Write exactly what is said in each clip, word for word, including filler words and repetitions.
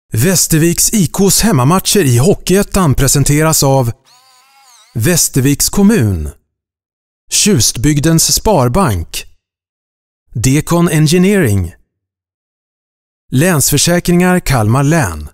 Västerviks I K:s hemmamatcher i Hockeyettan presenteras av Västerviks kommun, Tjustbygdens Sparbank, Dekon Engineering, Länsförsäkringar Kalmar län.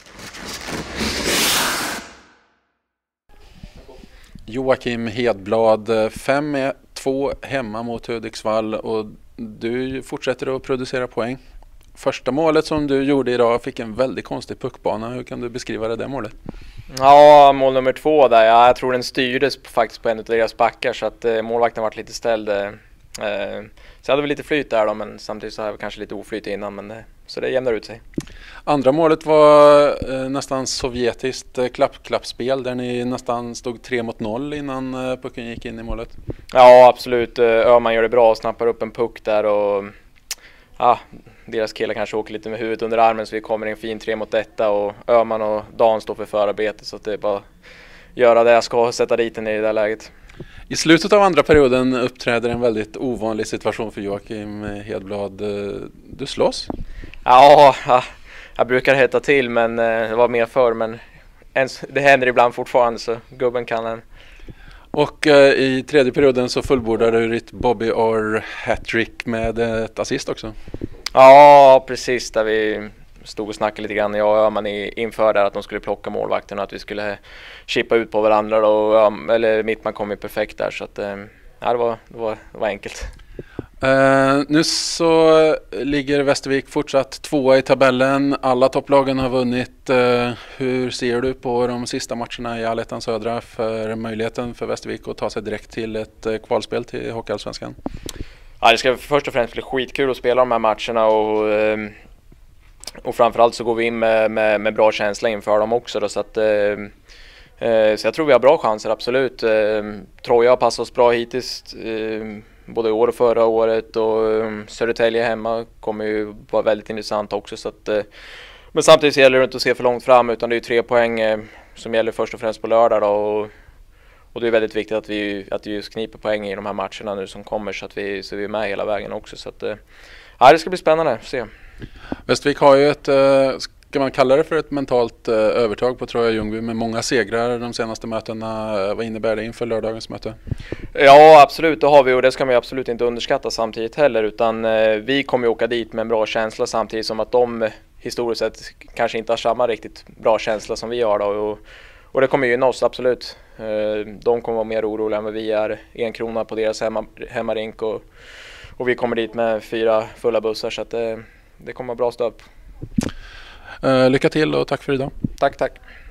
Joakim Hedblad, fem två hemma mot Hudiksvall och du fortsätter att producera poäng. Första målet som du gjorde idag fick en väldigt konstig puckbana. Hur kan du beskriva det där målet? Ja, mål nummer två där. Ja, jag tror den styrdes faktiskt på en av deras backar så att eh, målvakten varit lite ställd. Eh, så jag hade väl lite flyt där då, men samtidigt så hade jag kanske lite oflyt innan. Men, eh, så det jämnar ut sig. Andra målet var eh, nästan sovjetiskt eh, klapp-klappspel där ni nästan stod tre mot noll innan eh, pucken gick in i målet. Ja, absolut. Öhman gör det bra och snappar upp en puck där och ja, deras killar kanske åker lite med huvudet under armen så vi kommer in fin tre mot detta och Öhman och Dan står för förarbetet så att det är bara göra det jag ska, sätta dit den i det där läget. I slutet av andra perioden uppträder en väldigt ovanlig situation för Joakim Hedblad. Du slåss? Ja, jag brukar heta till men det var mer förr, men det händer ibland fortfarande så gubben kan den. Och eh, i tredje perioden så fullbordar du ditt Bobby R hattrick med ett assist också. Ja, precis, där vi stod och snackade lite grann. Jag och Öhman inför där att de skulle plocka målvakten och att vi skulle chippa ut på varandra då, eller Mittman kom ju perfekt där så att ja, det var, det var, det var enkelt. Uh, nu så ligger Västervik fortsatt tvåa i tabellen. Alla topplagen har vunnit. Uh, hur ser du på de sista matcherna i Allettan Södra för möjligheten för Västervik att ta sig direkt till ett uh, kvalspel till Hockeyallsvenskan? Ja, det ska först och främst bli skitkul att spela de här matcherna och, uh, och framförallt så går vi in med, med, med bra känsla inför dem också då, så att uh, uh, så jag tror vi har bra chanser, absolut. Uh, Troja har passat oss bra hittills. Uh, Både i år och förra året och um, Södertälje hemma kommer ju vara väldigt intressant också. Så att, uh, men samtidigt så gäller det inte att se för långt fram utan det är ju tre poäng uh, som gäller först och främst på lördag. Då, och, och det är väldigt viktigt att vi, att vi just kniper poäng i de här matcherna nu som kommer så att vi, så vi är med hela vägen också. Så att, uh, ja, det ska bli spännande att se. Västervik har ju ett... Uh... Ska man kalla det för ett mentalt eh, övertag på Troja Ljungby med många segrar de senaste mötena? Vad innebär det inför lördagens möte? Ja, absolut, det har vi och det ska man ju absolut inte underskatta samtidigt heller utan eh, vi kommer ju åka dit med en bra känsla samtidigt som att de eh, historiskt sett kanske inte har samma riktigt bra känsla som vi har då och, och det kommer ju gynna oss absolut. Eh, de kommer vara mer oroliga än vad vi är, en krona på deras hemma, hemmarink och, och vi kommer dit med fyra fulla bussar så att eh, det kommer vara bra stöd. Uh, lycka till och tack för idag. Tack, tack.